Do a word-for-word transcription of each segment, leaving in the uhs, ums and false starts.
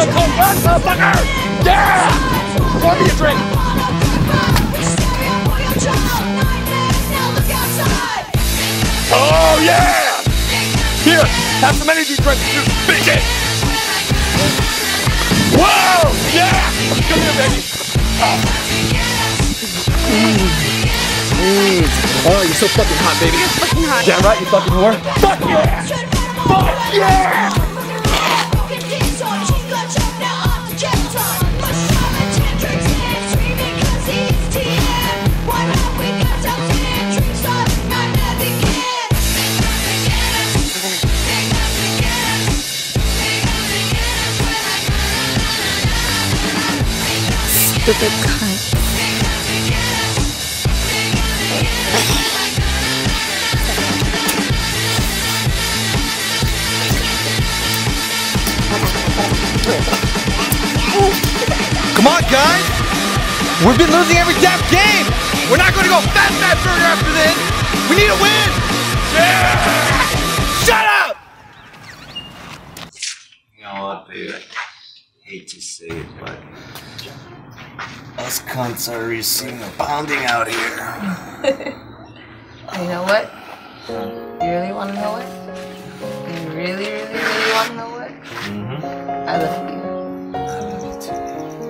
a cold run, motherfucker! Yeah! Pour me a drink! Oh yeah! Here, have some energy drinks, you bitches! Whoa! Yeah! Come here, baby! Oh. Mm. Mm. Oh, you're so fucking hot, baby. You're fucking hot. Damn right, you fucking whore. Fuck yeah! Fuck yeah! Stupid cunt. Come on, guys! We've been losing every damn game! We're not going to go fat, fat burger after this! We need a win! Yeah! Shut up! You know what, babe? I hate to say it, but us cunts are receiving a pounding out here. You know what? You really want to know what? You really, really, really want to know what? Mm-hmm. I love you. I love you too.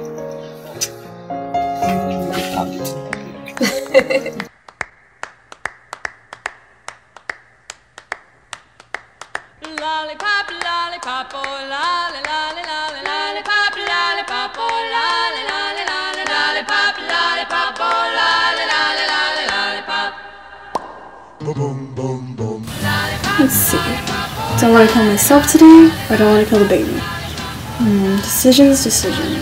Lollipop, lollipop, oh lolly, lolly, lolly, lollipop, lollipop, oh lolly, lolly, lolly, lollipop, lollipop, oh lolly, lolly, lolly, lollipop. Boom, boom, boom. Let's see. Do I want to kill myself today, or do I want to kill the baby? Hmm, decisions, decisions.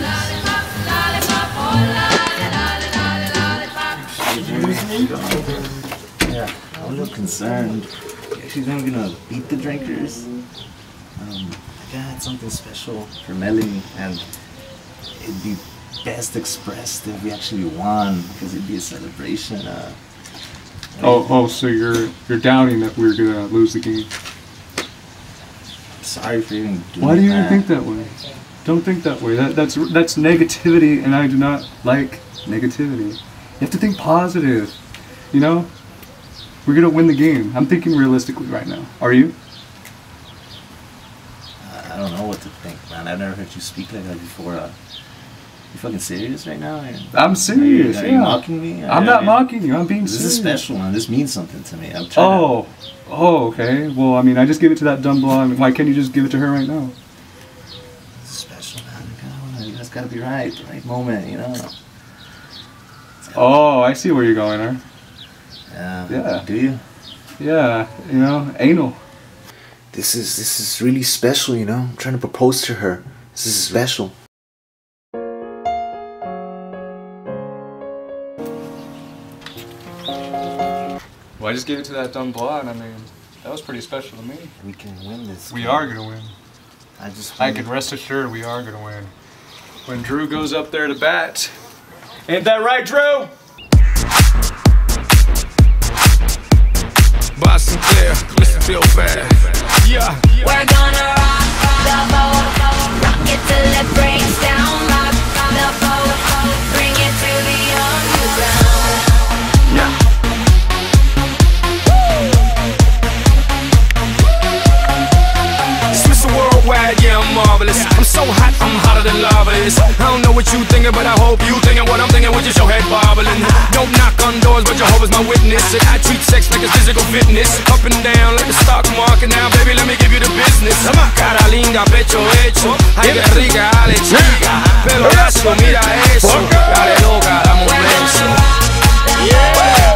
Yeah, I'm a little concerned. She's not gonna beat the drinkers. Um, I got something special for Melanie, and it'd be best expressed if we actually won, because it'd be a celebration. Uh, oh, oh, so you're you're doubting that we're gonna lose the game? Sorry for even doing Why do you that. even think that way? Don't think that way. That that's that's negativity, and I do not like negativity. You have to think positive. You know, we're gonna win the game. I'm thinking realistically right now. Are you? I don't know what to think, man. I've never heard you speak like that before. Uh, you fucking serious right now? Or, I'm serious. Are you, are yeah. you mocking me? I'm I, not I, mocking you. I'm being this serious. This is special, man. This means something to me. I'm trying Oh, to... oh, okay. Well, I mean, I just give it to that dumb blonde. Why can't you just give it to her right now? This is special, man. You gotta, you just gotta be right, the right moment, you know. Oh, I see where you're going, huh? Yeah. Yeah. Do you? Yeah. You know, anal. This is this is really special, you know. I'm trying to propose to her. This is special. Well, I just gave it to that dumb blonde. I mean, that was pretty special to me. We can win this. We game. are gonna win. I just. I can rest assured we are gonna win. When Drew goes up there to bat, ain't that right, Drew? Boston clear, listen feel bad. Yeah. We're gonna rock the boat, rock it till it breaks down. Rock the boat, bring it to the underground. Yeah. It's Mister Worldwide, yeah, I'm marvelous. I'm so hot, I'm hotter than lava is. I don't know what you thinking, but I hope you thinking what I'm thinking with your head bobbling. Don't knock on doors, but Jehovah's my witness. And I treat sex like it's physical fitness. Up and down like the stock market. Now, baby, let me give you the business. Cara linda, pecho hecho. Ay, que rica, dale chica. Pelo lacio, mira eso. Dale loca, dame un beso. Yeah.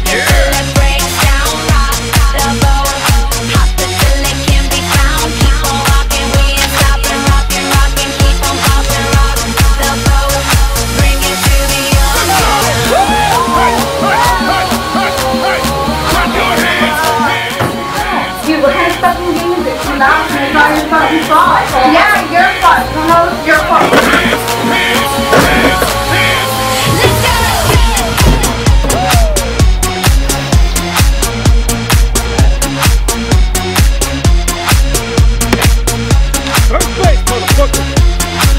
Yeah, your fault. No, it's your fault. First place, motherfucker.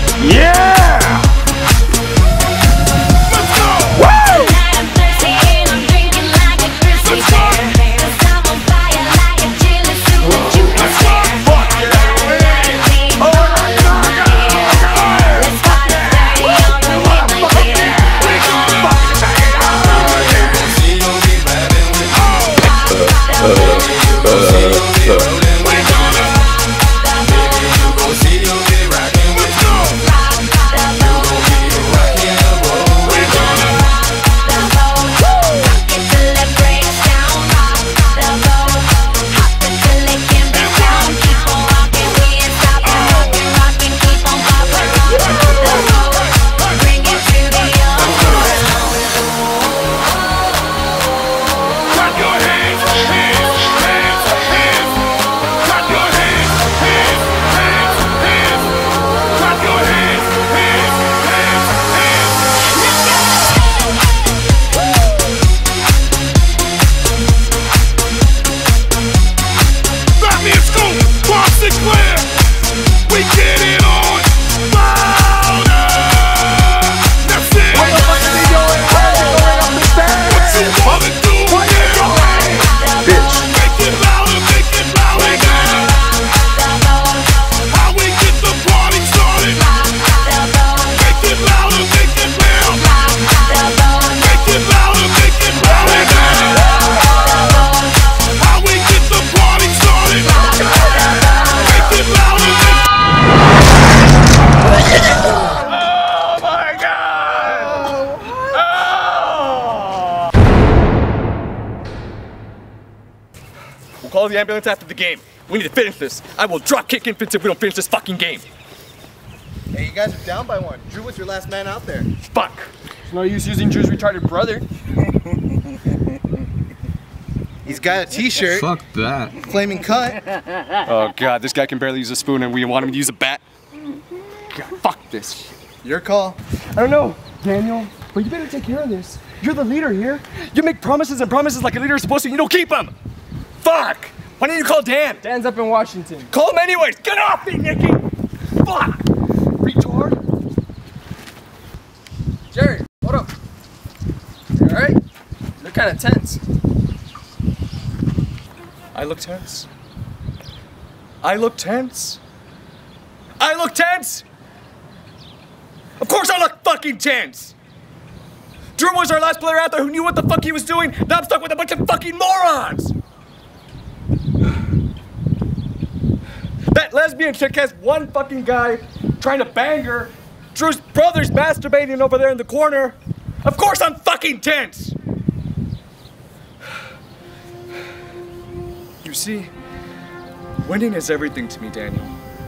call the ambulance after the game. We need to finish this. I will drop kick infants if we don't finish this fucking game. Hey, you guys are down by one. Drew was your last man out there. Fuck. There's no use using Drew's retarded brother. He's got a t-shirt. Fuck that. Flaming cut. Oh god, this guy can barely use a spoon and we want him to use a bat? God, fuck this. Your call. I don't know, Daniel, but you better take care of this. You're the leader here. You make promises and promises like a leader is supposed to, and you don't keep them. Fuck! Why didn't you call Dan? Dan's up in Washington. Call him anyways! Get off me, Nicky! Fuck! Retard. Jerry, what up? You alright? You're kind of tense. I look tense. I look tense. I look tense! Of course I look fucking tense! Drew was our last player out there who knew what the fuck he was doing. Now I'm stuck with a bunch of fucking morons! That lesbian chick has one fucking guy trying to bang her. Drew's brother's masturbating over there in the corner. Of course I'm fucking tense! You see, winning is everything to me, Daniel.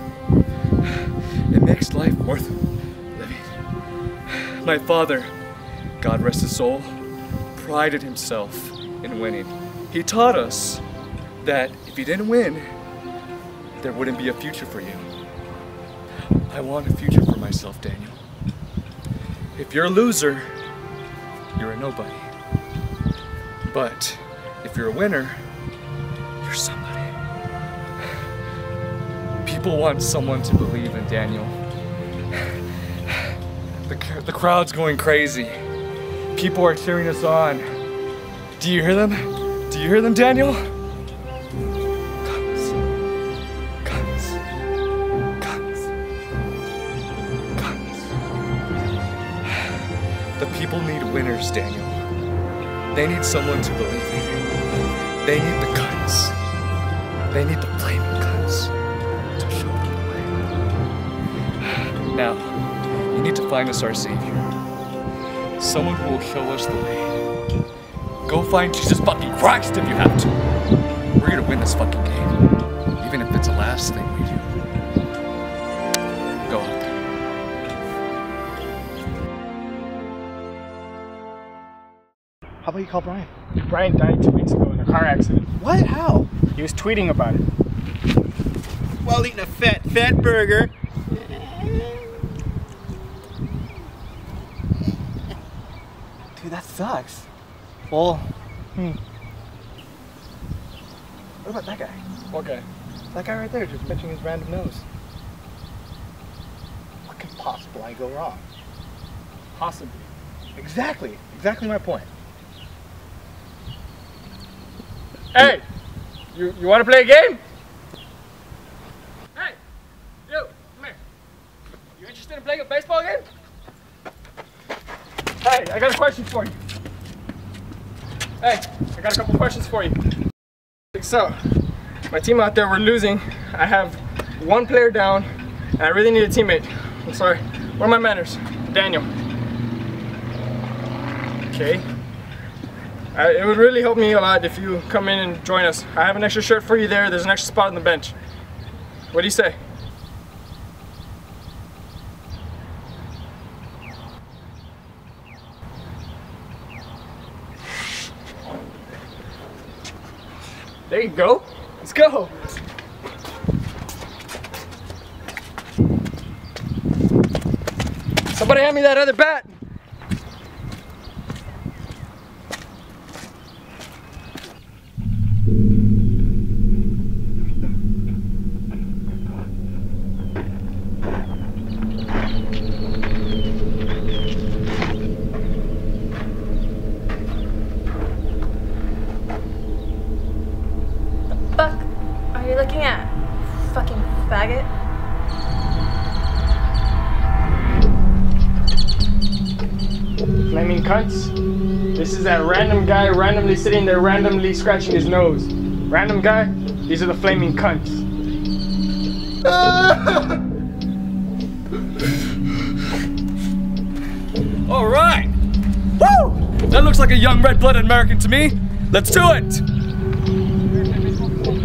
It makes life worth living. My father, God rest his soul, prided himself in winning. He taught us that if you didn't win, there wouldn't be a future for you. I want a future for myself, Daniel. If you're a loser, you're a nobody. But if you're a winner, you're somebody. People want someone to believe in, Daniel. The, the crowd's going crazy. People are cheering us on. Do you hear them? Do you hear them, Daniel? Guns. Guns. Guns. Guns. The people need winners, Daniel. They need someone to believe in. They need the guns. They need the flaming guns to show them the way. Now, you need to find us our Savior. Someone who will show us the way. Go find Jesus fucking Christ if you have to. We're here to win this fucking game. Even if it's the last thing we do. Go out there. How about you call Brian? Brian died two weeks ago in a car accident. What? How? He was tweeting about it. While eating a fat, fat burger. Dude, that sucks. Well, hmm. What about that guy? What guy? That guy right there, just pinching his random nose. What could possibly go wrong? Possibly. Exactly. Exactly my point. Hey! You, you want to play a game? Hey! You! Come here. You interested in playing a baseball game? Hey, I got a question for you. Hey, I got a couple questions for you. So, my team out there, we're losing. I have one player down, and I really need a teammate. I'm sorry. Where are my manners? Daniel. Okay. I, it would really help me a lot if you come in and join us. I have an extra shirt for you there. There's an extra spot on the bench. What do you say? There you go. Let's go. Somebody hand me that other bat. Fuck are you looking at? Fucking faggot. Flaming cunts. This is that random guy randomly sitting there randomly scratching his nose. Random guy, these are the flaming cunts. All right. Woo! That looks like a young red-blooded American to me. Let's do it.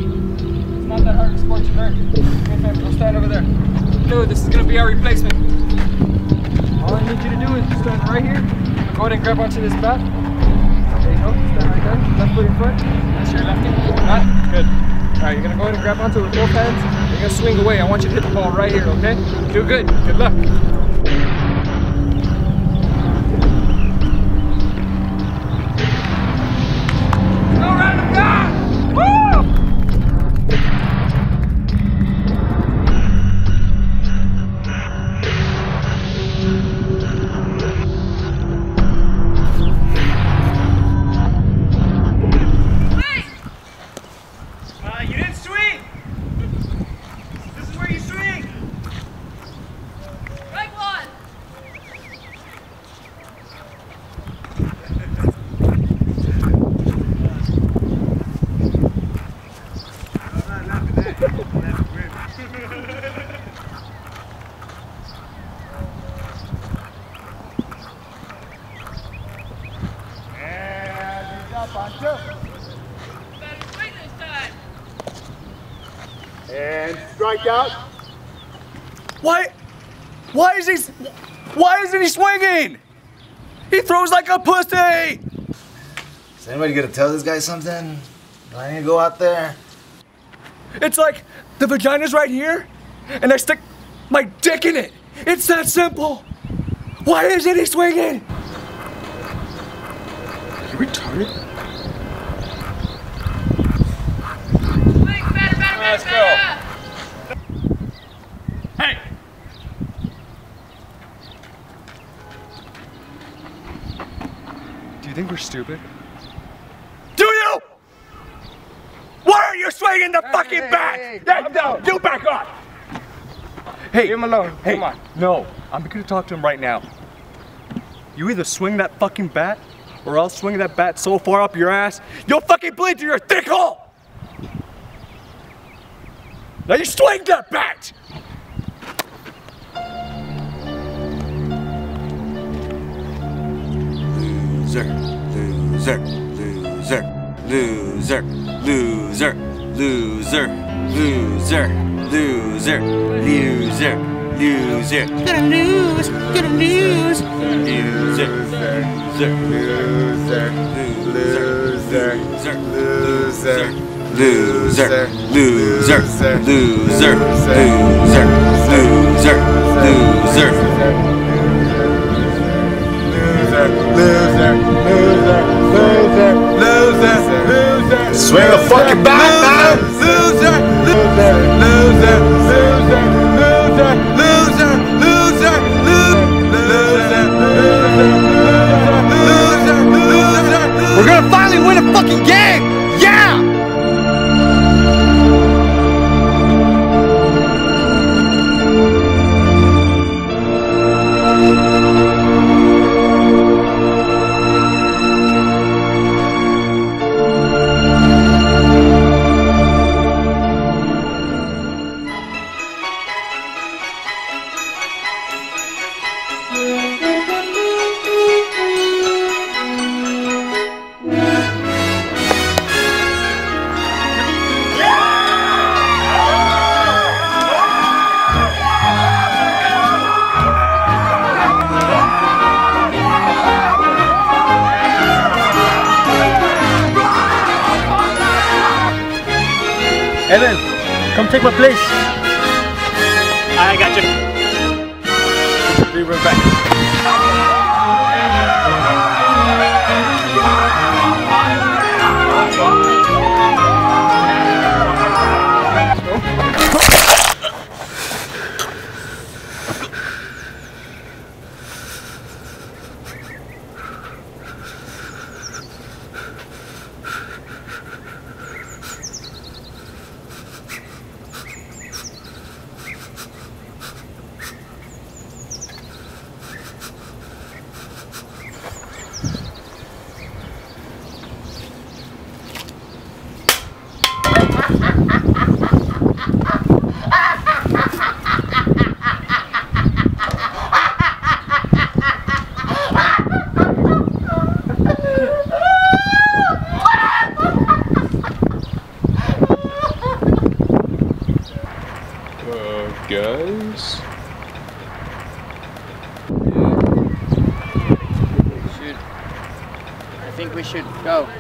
stand over there. Dude, this is gonna be our replacement. All I need you to do is stand right here. Go ahead and grab onto this bat. There you go. Stand right there. Left foot in front. That's your lefty. Not good. All right, you're gonna go ahead and grab onto it with both hands. You're gonna swing away. I want you to hit the ball right here, okay? Do good. Good luck. And strike out. Why? Why is he? Why isn't he swinging? He throws like a pussy. Is anybody gonna tell this guy something? Do I need to go out there? It's like the vagina's right here, and I stick my dick in it. It's that simple. Why isn't he swinging? Are you retarded? Let's go. Hey! Do you think we're stupid? Do you? Why are you swinging the Hey, fucking hey, bat? hey, Hey, calm no, down. you back off! Hey, Leave him alone. Hey, Come on. no, I'm gonna talk to him right now. You either swing that fucking bat, or I'll swing that bat so far up your ass, you'll fucking bleed through your thick hole! Now you swing that bat! Loser, loser, loser, loser, loser, loser, loser, loser, loser, loser. Gonna lose, gonna lose. Loser, loser, loser, loser, loser, loser, loser, loser, loser, loser, loser, loser. Loser, loser, loser, loser, loser. Swing a fucking bat, man! Loser, loser, loser, loser, loser, loser, loser, loser, loser, loser, loser. We're gonna finally win a fucking game! Yeah! Evan, come take my place. I got you. Be right back. think we should go?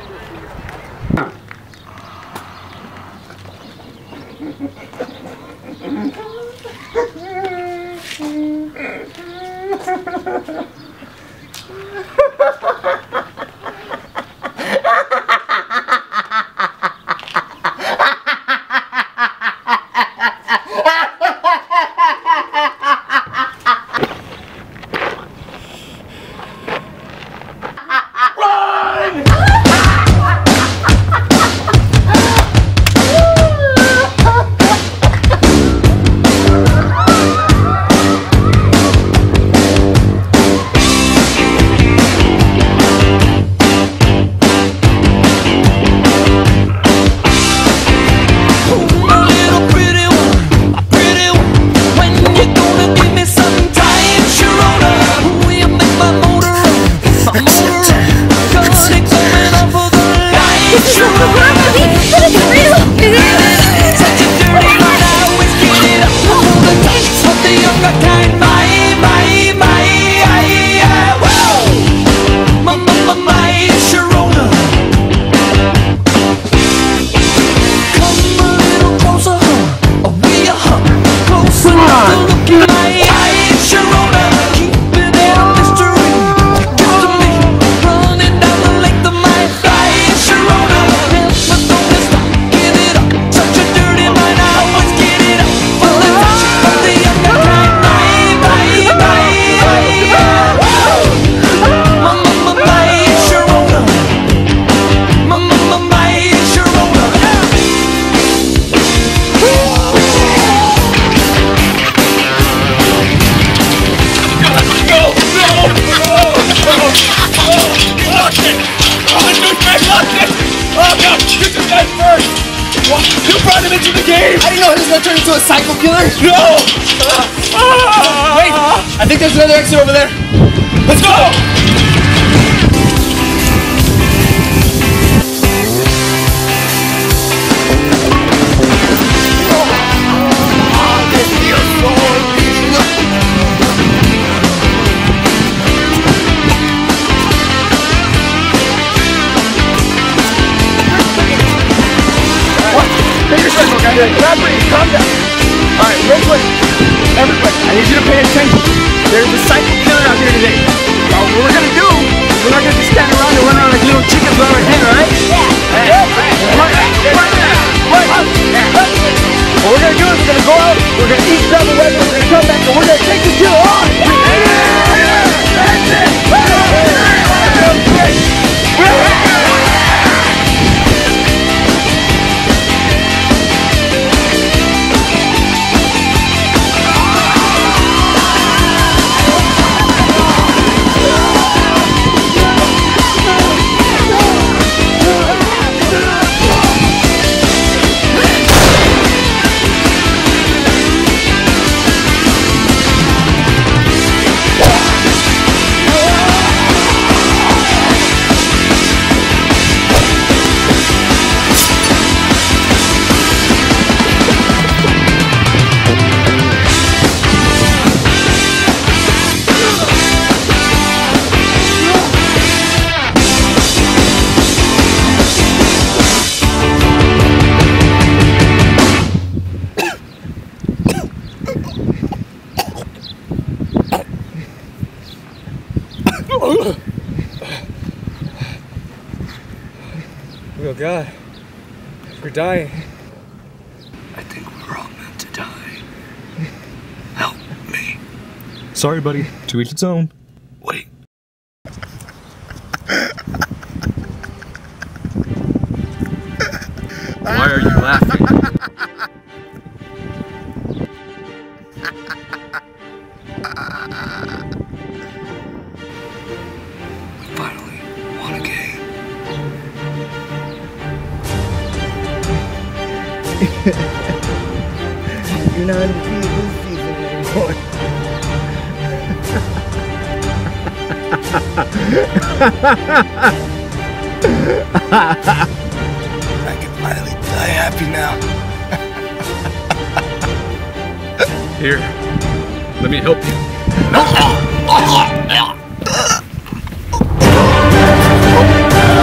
You brought him into the game! I didn't know he was gonna turn into a psycho killer! No! Wait! I think there's another exit over there! Let's go! Elaborate, calm down. Alright, real quick. Everybody, I need you to pay attention. There's a psycho killer out here today. Now, what we're gonna do, we're not gonna just stand around and run around like little chickens around our head, alright? Yeah. Right, right, right. What we're gonna do is we're gonna go out, we're gonna eat, grab a weapon, we're gonna come back, and we're gonna take this killer on. That's it. Oh God, we're dying. I think we were all meant to die. Help me. Sorry, buddy. To each its own. Wait. Why are you laughing? We finally won a game. You're not undefeated this season anymore. I can finally die happy now. Here, let me help you. No!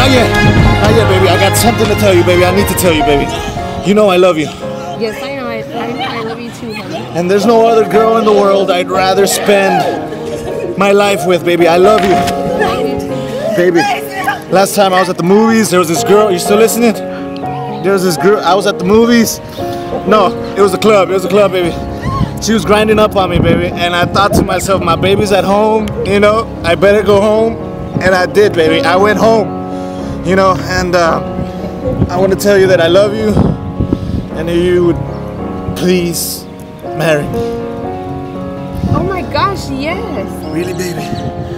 not yet. Not yet, baby. I got something to tell you, baby. I need to tell you, baby. You know I love you. Yes, I know. I, I, I love you too, honey. And there's no other girl in the world I'd rather spend my life with, baby. I love you. Baby, last time I was at the movies, there was this girl. You still listening? There was this girl. I was at the movies. No, it was a club. It was a club, baby. She was grinding up on me, baby. And I thought to myself, my baby's at home, you know, I better go home. And I did, baby. I went home, you know, and uh, I want to tell you that I love you. And if you would please marry me. Oh my gosh, yes. Really, baby?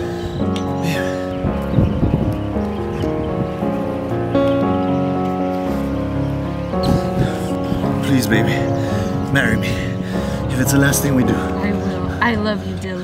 Please, baby, marry me. If it's the last thing we do. I will. I love you, Dylan.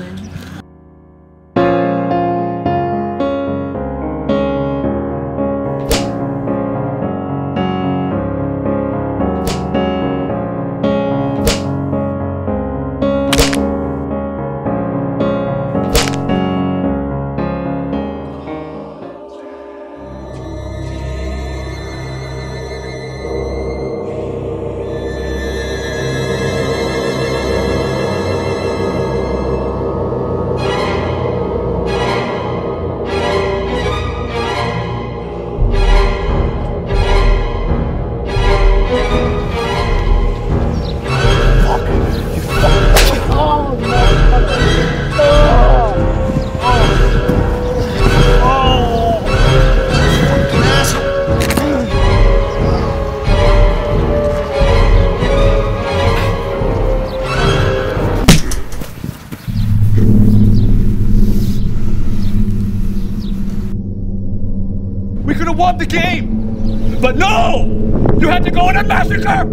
We could have won the game! But no! You had to go in a massacre!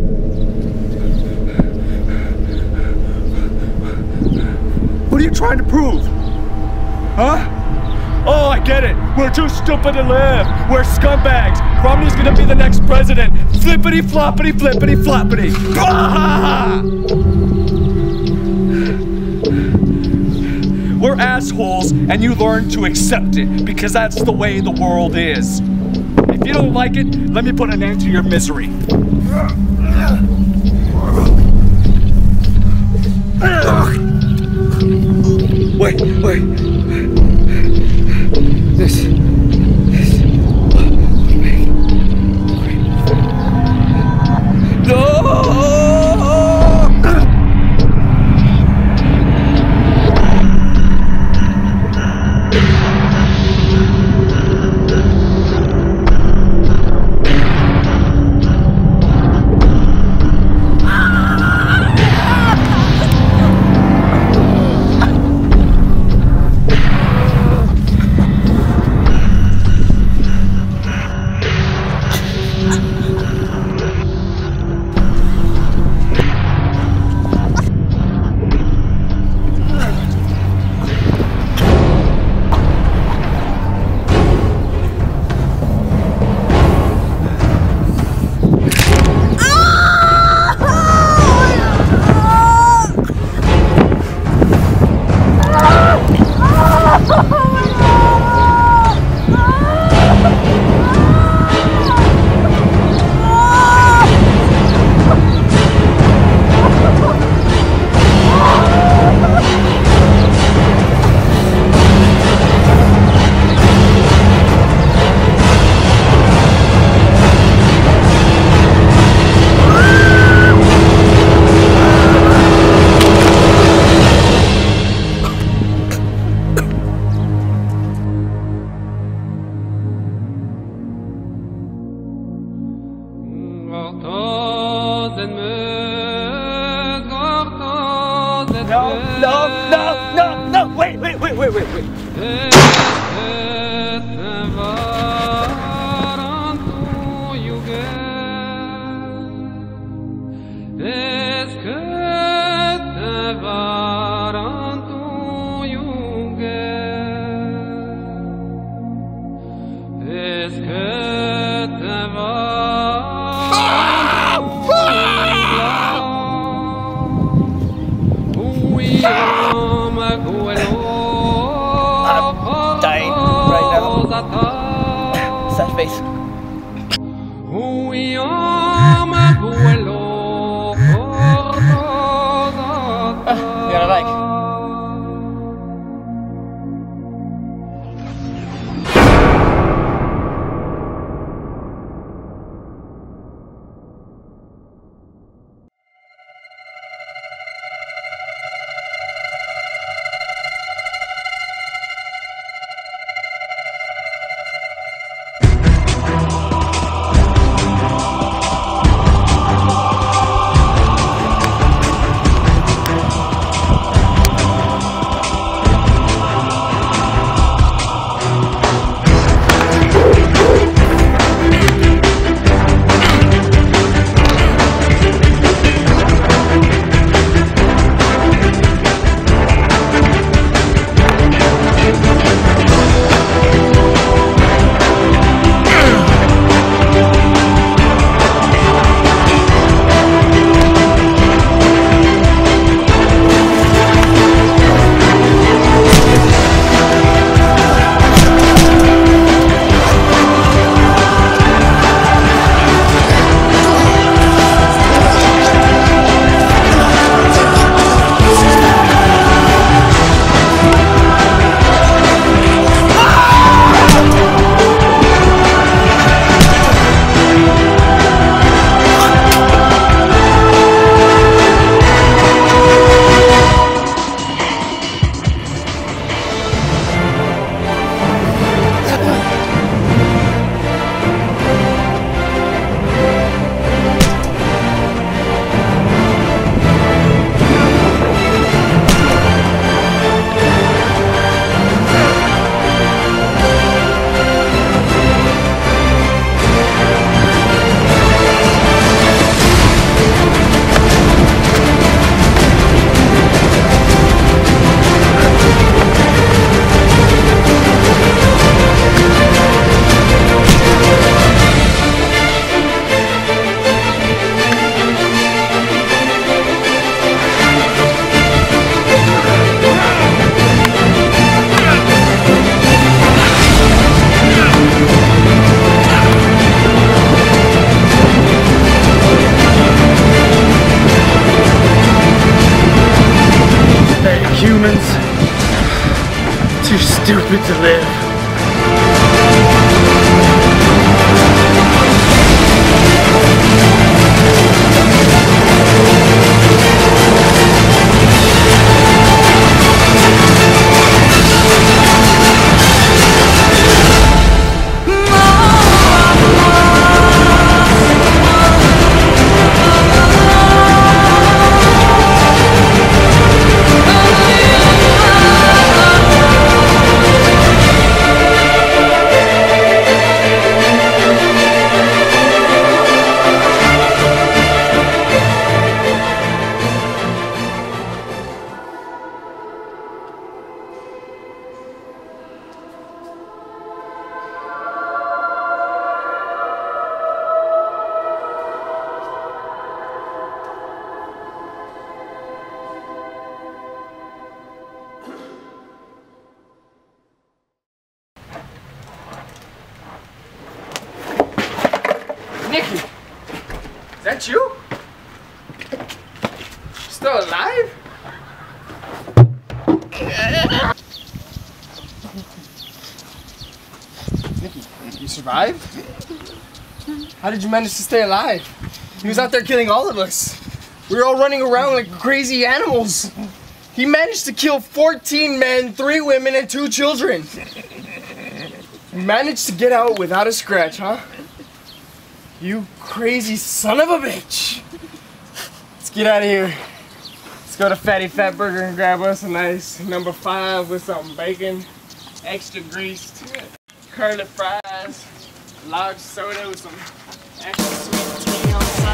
What are you trying to prove? Huh? Oh, I get it. We're too stupid to live. We're scumbags. Romney's gonna be the next president. Flippity floppity flippity floppity. Ah! We're assholes, and you learn to accept it, because that's the way the world is. If you don't like it, let me put an end to your misery. Wait, wait. This. This. No! No, no, no, no, no, wait, wait, wait, wait, wait, wait. I'm dying right now. guys. Uh, yeah, I like. Humans, too stupid to live. Nikki, is that you? Still alive? Nikki, you survived? How did you manage to stay alive? He was out there killing all of us. We were all running around like crazy animals. He managed to kill fourteen men, three women, and two children. You managed to get out without a scratch, huh? You crazy son of a bitch! Let's get out of here. Let's go to Fatty Fat Burger and grab us a nice number five with some bacon, extra greased, curly fries, large soda with some extra sweet tea on the side.